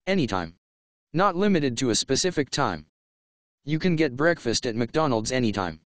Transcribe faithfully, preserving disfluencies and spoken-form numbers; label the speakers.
Speaker 1: Anytime. Not limited to a specific time. You can get breakfast at McDonald's anytime.